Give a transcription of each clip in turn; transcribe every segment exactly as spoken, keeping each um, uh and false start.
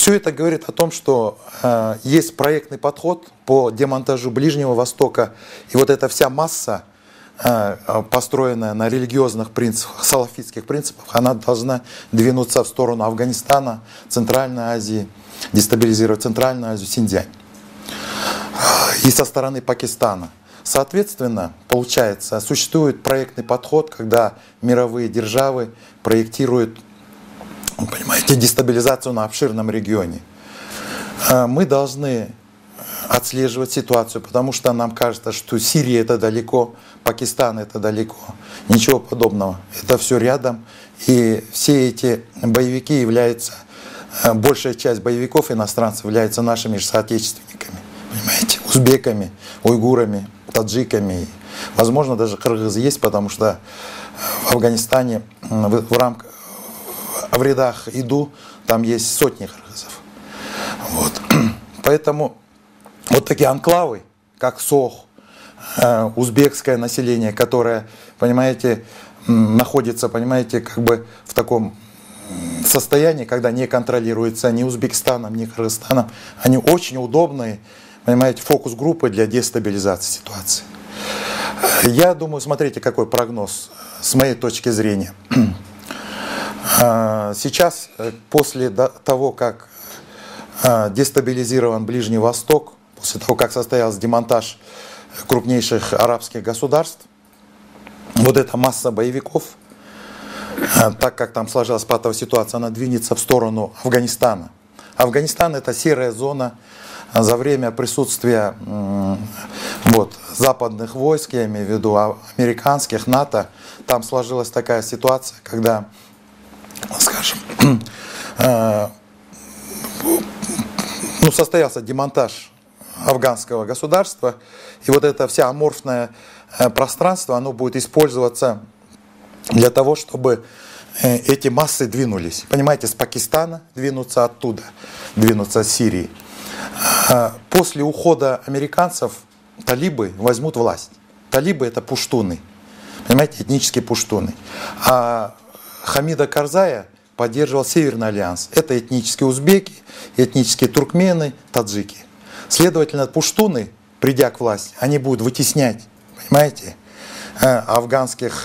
Все это говорит о том, что э, есть проектный подход по демонтажу Ближнего Востока, и вот эта вся масса, э, построенная на религиозных принципах, салафитских принципах, она должна двинуться в сторону Афганистана, Центральной Азии, дестабилизировать Центральную Азию, Синьцзянь. И со стороны Пакистана. Соответственно, получается, существует проектный подход, когда мировые державы проектируют, понимаете, дестабилизацию на обширном регионе. Мы должны отслеживать ситуацию, потому что нам кажется, что Сирия это далеко, Пакистан это далеко. Ничего подобного. Это все рядом. И все эти боевики являются, большая часть боевиков иностранцев являются нашими же соотечественниками. Понимаете, узбеками, уйгурами, таджиками. Возможно, даже кыргызы есть, потому что в Афганистане в, в рамках в рядах ИДУ там есть сотни кыргызов. Вот. Поэтому вот такие анклавы, как Сох, э, узбекское население, которое, понимаете, находится, понимаете, как бы в таком состоянии, когда не контролируется ни Узбекистаном, ни Кыргызстаном, они очень удобные, понимаете, фокус-группы для дестабилизации ситуации. Я думаю, смотрите, какой прогноз с моей точки зрения. Сейчас, после того, как дестабилизирован Ближний Восток, после того, как состоялся демонтаж крупнейших арабских государств, вот эта масса боевиков, так как там сложилась патовая ситуация, она двинется в сторону Афганистана. Афганистан – это серая зона. За время присутствия вот, западных войск, я имею в виду американских, НАТО, там сложилась такая ситуация, когда, скажем, ну, состоялся демонтаж афганского государства, и вот это вся аморфное пространство, оно будет использоваться для того, чтобы эти массы двинулись. Понимаете, с Пакистана двинуться оттуда, двинуться с Сирии. После ухода американцев талибы возьмут власть. Талибы это пуштуны, понимаете, этнические пуштуны. А Хамида Карзая поддерживал Северный альянс. Это этнические узбеки, этнические туркмены, таджики. Следовательно, пуштуны, придя к власти, они будут вытеснять, понимаете, афганских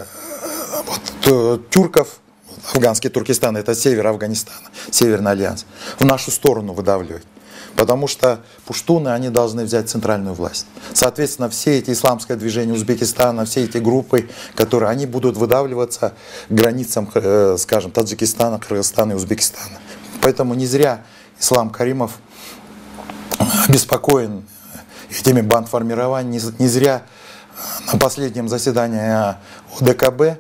вот, тюрков. Афганский Туркестан это север Афганистана, Северный альянс, в нашу сторону выдавливать. Потому что пуштуны, они должны взять центральную власть. Соответственно, все эти исламское движение Узбекистана, все эти группы, которые, они будут выдавливаться к границам, скажем, Таджикистана, Кыргызстана и Узбекистана. Поэтому не зря Ислам Каримов обеспокоен этими бандформированиями, не зря на последнем заседании ОДКБ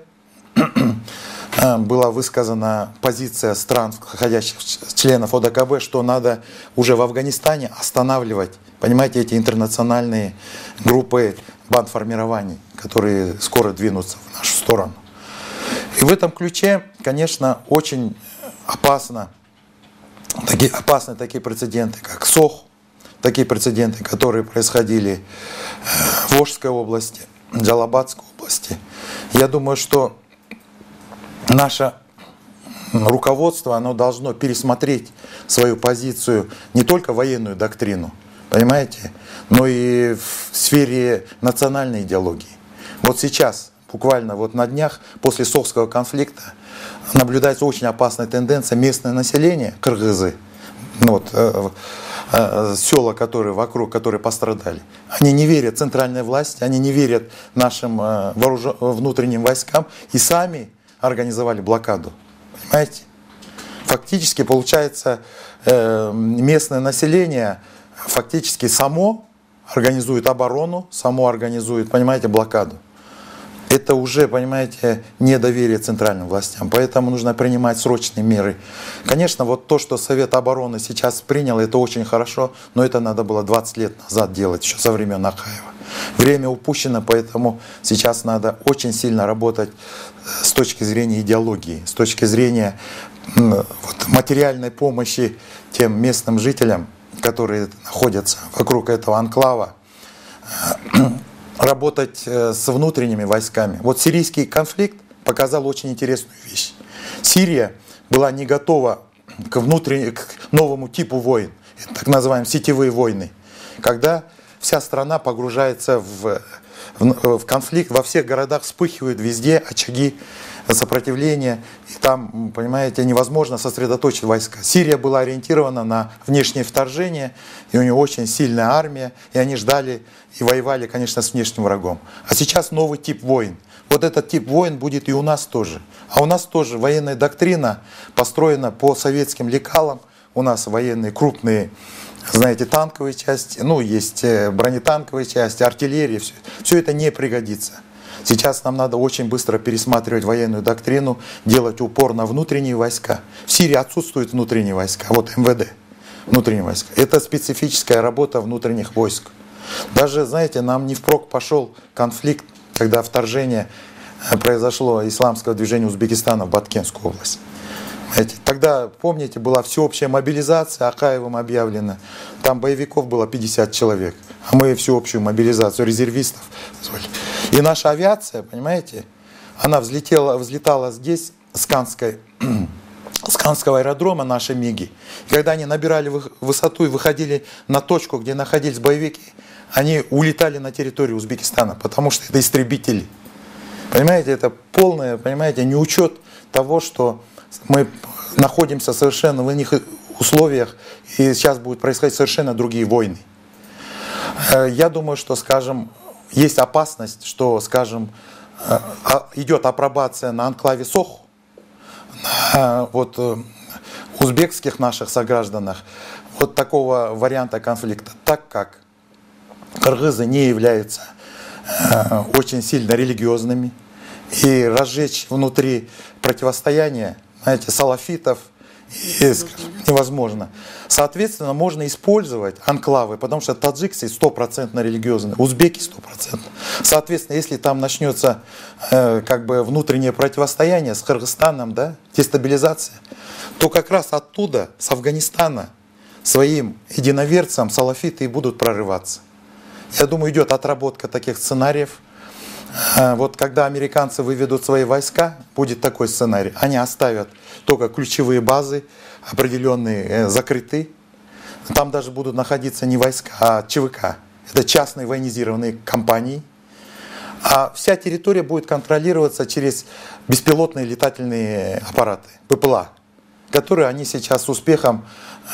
была высказана позиция стран, входящих членов ОДКБ, что надо уже в Афганистане останавливать, понимаете, эти интернациональные группы бандформирований, которые скоро двинутся в нашу сторону. И в этом ключе, конечно, очень опасно, такие, опасны такие прецеденты, как Сох, такие прецеденты, которые происходили в Волжской области, Джалабадской области. Я думаю, что наше руководство, оно должно пересмотреть свою позицию, не только военную доктрину, понимаете, но и в сфере национальной идеологии. Вот сейчас, буквально вот на днях, после Сохского конфликта, наблюдается очень опасная тенденция. Местное население, кыргызы, вот, э, э, села, которые вокруг, которые пострадали, они не верят центральной власти, они не верят нашим э, вооружен... внутренним войскам и сами организовали блокаду. Понимаете? Фактически, получается, местное население фактически само организует оборону, само организует, понимаете, блокаду. Это уже, понимаете, недоверие центральным властям. Поэтому нужно принимать срочные меры. Конечно, вот то, что Совет обороны сейчас принял, это очень хорошо, но это надо было двадцать лет назад делать, еще со времен Акаева. Время упущено, поэтому сейчас надо очень сильно работать с точки зрения идеологии, с точки зрения вот, материальной помощи тем местным жителям, которые находятся вокруг этого анклава, работать с внутренними войсками. Вот сирийский конфликт показал очень интересную вещь. Сирия была не готова к, внутренней, к новому типу войн, так называемые сетевые войны, когда вся страна погружается в, в, в конфликт, во всех городах вспыхивают везде очаги сопротивления, и там, понимаете, невозможно сосредоточить войска. Сирия была ориентирована на внешнее вторжение, и у нее очень сильная армия, и они ждали и воевали, конечно, с внешним врагом. А сейчас новый тип войн. Вот этот тип войн будет и у нас тоже. А у нас тоже военная доктрина построена по советским лекалам. У нас военные крупные, знаете, танковые части, ну, есть бронетанковые части, артиллерия. Все, все это не пригодится. Сейчас нам надо очень быстро пересматривать военную доктрину, делать упор на внутренние войска. В Сирии отсутствуют внутренние войска, вот эм вэ дэ, внутренние войска. Это специфическая работа внутренних войск. Даже, знаете, нам не впрок пошел конфликт, когда вторжение произошло исламского движения Узбекистана в Баткенскую область. Знаете, тогда, помните, была всеобщая мобилизация, Акаевым объявлена. Там боевиков было пятьдесят человек, а мы всеобщую мобилизацию резервистов. И наша авиация, понимаете, она взлетела, взлетала здесь, с Канской, с Канского аэродрома, наши МиГи. И когда они набирали высоту и выходили на точку, где находились боевики, они улетали на территорию Узбекистана, потому что это истребители. Понимаете, это полное, понимаете, неучет того, что мы находимся совершенно в иных условиях, и сейчас будут происходить совершенно другие войны. Я думаю, что, скажем, есть опасность, что, скажем, идет апробация на анклаве Соху, на вот, узбекских наших согражданах, вот такого варианта конфликта, так как кыргызы не являются очень сильно религиозными, и разжечь внутри противостояния, знаете, салафитов невозможно. Соответственно, можно использовать анклавы, потому что таджикцы стопроцентно религиозные, узбеки стопроцентно. Соответственно, если там начнется э, как бы внутреннее противостояние с Кыргызстаном, да, дестабилизация, то как раз оттуда, с Афганистана, своим единоверцам салафиты и будут прорываться. Я думаю, идет отработка таких сценариев. Вот когда американцы выведут свои войска, будет такой сценарий. Они оставят только ключевые базы, определенные закрыты. Там даже будут находиться не войска, а ЧВК. Это частные военизированные компании. А вся территория будет контролироваться через беспилотные летательные аппараты, ППЛА, которые они сейчас с успехом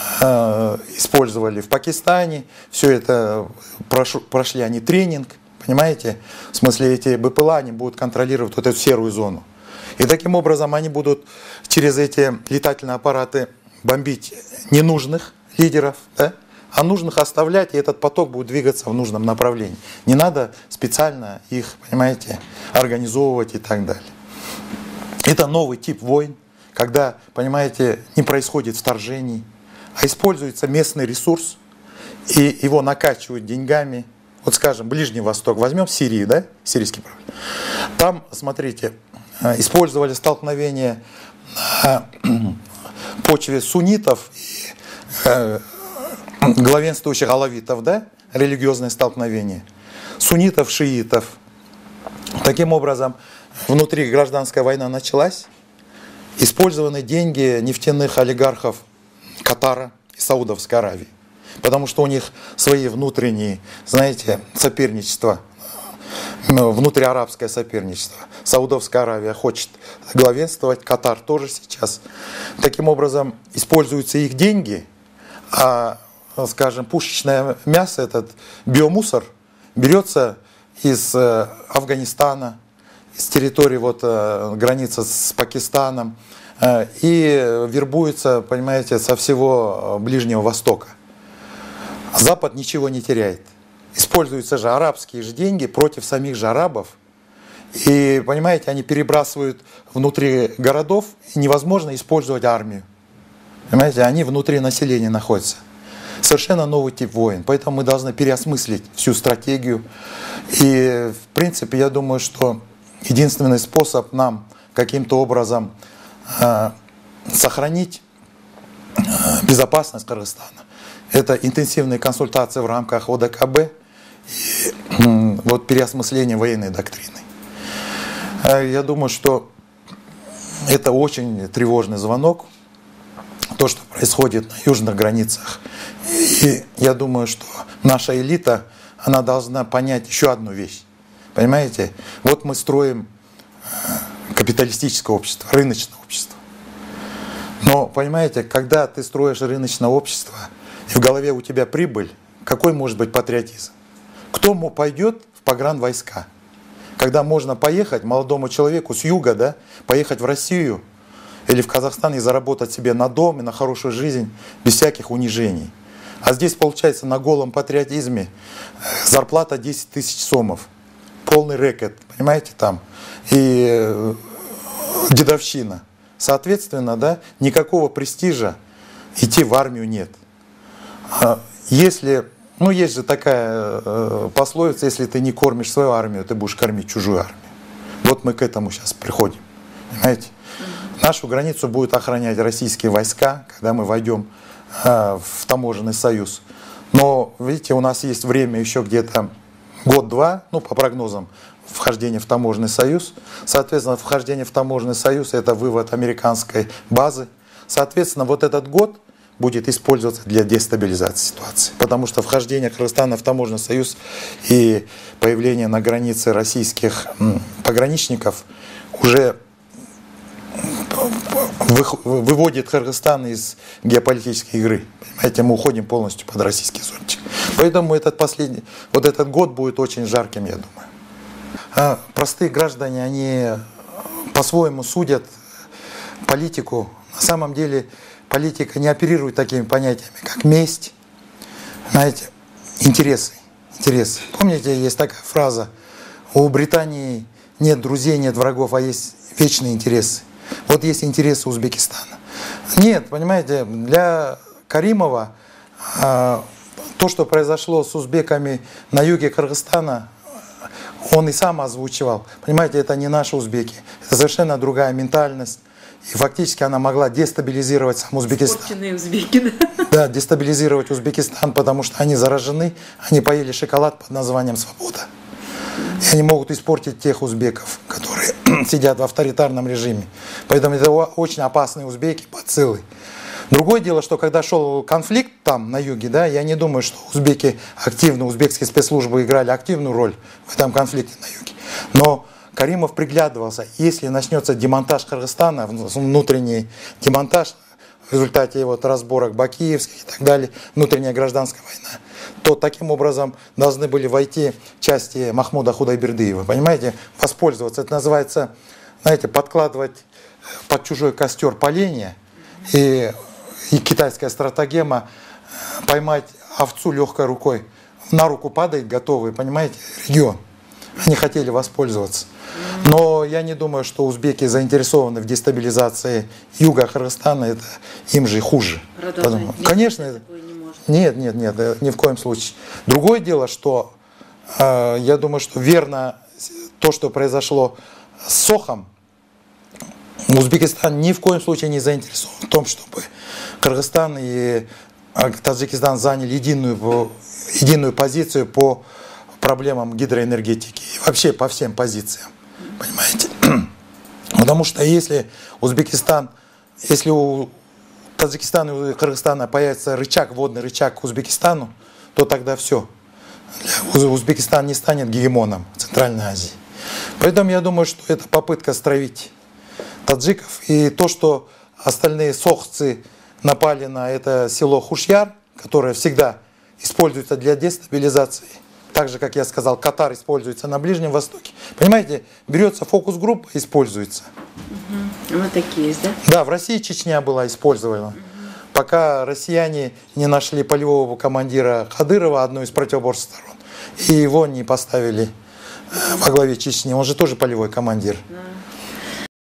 э, использовали в Пакистане. Все это прош, прошли они тренинг. Понимаете? В смысле, эти БПЛА, они будут контролировать вот эту серую зону. И таким образом они будут через эти летательные аппараты бомбить ненужных лидеров, да? А нужных оставлять, и этот поток будет двигаться в нужном направлении. Не надо специально их, понимаете, организовывать и так далее. Это новый тип войн, когда, понимаете, не происходит вторжений, а используется местный ресурс, и его накачивают деньгами. Вот, скажем, Ближний Восток, возьмем Сирию, да, сирийский проблем. Там, смотрите, использовали столкновение на почве суннитов и главенствующих алавитов, да, религиозное столкновение, суннитов, шиитов. Таким образом, внутри гражданская война началась, использованы деньги нефтяных олигархов Катара и Саудовской Аравии. Потому что у них свои внутренние, знаете, соперничества, внутриарабское соперничество. Саудовская Аравия хочет главенствовать, Катар тоже сейчас. Таким образом, используются их деньги, а, скажем, пушечное мясо, этот биомусор, берется из Афганистана, с территории вот, границы с Пакистаном, и вербуется, понимаете, со всего Ближнего Востока. Запад ничего не теряет. Используются же арабские же деньги против самих же арабов. И, понимаете, они перебрасывают внутри городов, и невозможно использовать армию. Понимаете, они внутри населения находятся. Совершенно новый тип войн. Поэтому мы должны переосмыслить всю стратегию. И, в принципе, я думаю, что единственный способ нам каким-то образом э, сохранить э, безопасность Кыргызстана — это интенсивные консультации в рамках О Д К Б и вот, переосмысление военной доктрины. Я думаю, что это очень тревожный звонок. То, что происходит на южных границах. И я думаю, что наша элита, она должна понять еще одну вещь. Понимаете? Вот мы строим капиталистическое общество, рыночное общество. Но, понимаете, когда ты строишь рыночное общество, и в голове у тебя прибыль, какой может быть патриотизм? Кто пойдет в погранвойска? Когда можно поехать молодому человеку с юга, да, поехать в Россию или в Казахстан и заработать себе на дом и на хорошую жизнь без всяких унижений. А здесь, получается, на голом патриотизме зарплата десять тысяч сомов. Полный рэкет, понимаете, там. И дедовщина. Соответственно, да, никакого престижа идти в армию нет. Если, ну, есть же такая э, пословица, если ты не кормишь свою армию, ты будешь кормить чужую армию. Вот мы к этому сейчас приходим. Понимаете? Нашу границу будут охранять российские войска, когда мы войдем э, в таможенный союз. Но, видите, у нас есть время еще где-то год-два, ну, по прогнозам, вхождения в таможенный союз. Соответственно, вхождение в таможенный союз – это вывод американской базы. Соответственно, вот этот год будет использоваться для дестабилизации ситуации. Потому что вхождение Кыргызстана в таможенный союз и появление на границе российских пограничников уже выводит Кыргызстан из геополитической игры. Понимаете, мы уходим полностью под российский зонтик. Поэтому этот последний, вот этот год будет очень жарким, я думаю. А простые граждане, они по-своему судят политику. На самом деле политика не оперирует такими понятиями, как месть, знаете, интересы. интересы. Помните, есть такая фраза: у Британии нет друзей, нет врагов, а есть вечные интересы. Вот есть интересы Узбекистана. Нет, понимаете, для Каримова э, то, что произошло с узбеками на юге Кыргызстана, он и сам озвучивал. Понимаете, это не наши узбеки. Это совершенно другая ментальность. И фактически она могла дестабилизировать сам Узбекистан. Испорченные узбеки, да? Да, дестабилизировать Узбекистан, потому что они заражены, они поели шоколад под названием «Свобода». И они могут испортить тех узбеков, которые сидят в авторитарном режиме. Поэтому это очень опасные узбеки, бациллы. Другое дело, что когда шел конфликт там, на юге, да, я не думаю, что узбеки активно, узбекские спецслужбы играли активную роль в этом конфликте на юге. Но Каримов приглядывался, если начнется демонтаж Кыргызстана, внутренний демонтаж, в результате вот разборок бакиевских и так далее, внутренняя гражданская война, то таким образом должны были войти части Махмуда Худайбердиева, понимаете, воспользоваться. Это называется, знаете, подкладывать под чужой костер поленья, и, и китайская стратагема поймать овцу легкой рукой. На руку падает готовый, понимаете, регион. Они хотели воспользоваться. Но я не думаю, что узбеки заинтересованы в дестабилизации юга Кыргызстана. Это им же хуже. Потому, конечно, это, не нет, нет, нет, ни в коем случае. Другое дело, что э, я думаю, что верно то, что произошло с Сохом. Узбекистан ни в коем случае не заинтересован в том, чтобы Кыргызстан и Таджикистан заняли единую, единую позицию по проблемам гидроэнергетики и вообще по всем позициям, понимаете? Потому что если Узбекистан, если у Таджикистана и у Кыргызстана появится рычаг, водный рычаг к Узбекистану, то тогда все. Узбекистан не станет гегемоном Центральной Азии. Поэтому я думаю, что это попытка стравить таджиков. И то, что остальные сохцы напали на это село Хушьяр, которое всегда используется для дестабилизации, так же, как я сказал, Катар используется на Ближнем Востоке. Понимаете, берется фокус-группа, используется. Угу. Вот такие есть, да? Да, в России Чечня была использована. Угу. Пока россияне не нашли полевого командира Кадырова, одной из противоборств сторон, и его не поставили во главе Чечни. Он же тоже полевой командир. Да.